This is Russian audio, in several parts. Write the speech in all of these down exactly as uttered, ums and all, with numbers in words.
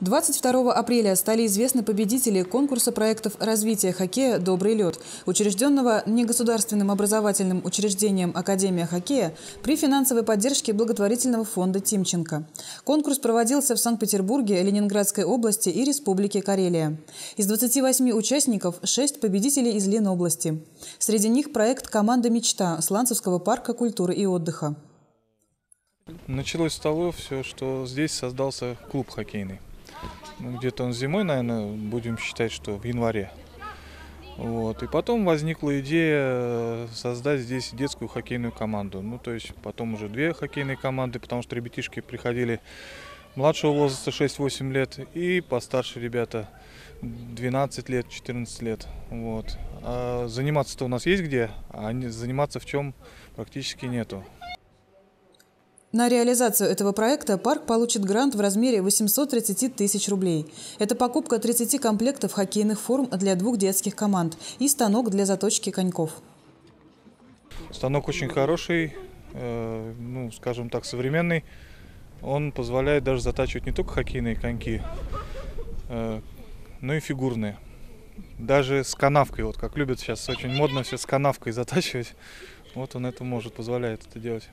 двадцать второго апреля стали известны победители конкурса проектов развития хоккея «Добрый лед», учрежденного негосударственным образовательным учреждением «Академия хоккея» при финансовой поддержке благотворительного фонда «Тимченко». Конкурс проводился в Санкт-Петербурге, Ленинградской области и Республике Карелия. Из двадцати восьми участников шесть победителей из Ленобласти. Среди них проект «Команда мечта» Сланцевского парка культуры и отдыха. Началось с того, все, что здесь создался клуб хоккейный. Ну, где-то он зимой, наверное, будем считать, что в январе. Вот. И потом возникла идея создать здесь детскую хоккейную команду. Ну, то есть потом уже две хоккейные команды, потому что ребятишки приходили младшего возраста шесть-восемь лет и постарше ребята двенадцать лет, четырнадцать лет. Вот. А заниматься-то у нас есть где, а заниматься в чем практически нету. На реализацию этого проекта парк получит грант в размере восьмисот тридцати тысяч рублей. Это покупка тридцати комплектов хоккейных форм для двух детских команд и станок для заточки коньков. Станок очень хороший, э, ну, скажем так, современный. Он позволяет даже затачивать не только хоккейные коньки, э, но и фигурные. Даже с канавкой, вот как любят сейчас, очень модно все с канавкой затачивать. Вот он это может, позволяет это делать.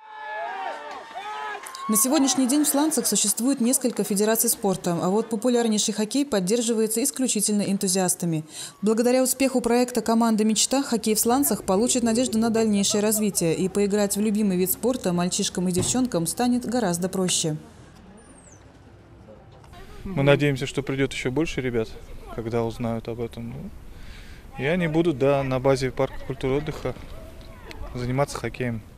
На сегодняшний день в Сланцах существует несколько федераций спорта, а вот популярнейший хоккей поддерживается исключительно энтузиастами. Благодаря успеху проекта «Команда мечта» хоккей в Сланцах получит надежду на дальнейшее развитие, и поиграть в любимый вид спорта мальчишкам и девчонкам станет гораздо проще. Мы надеемся, что придет еще больше ребят, когда узнают об этом. И они будут, да, на базе парка культуры и отдыха заниматься хоккеем.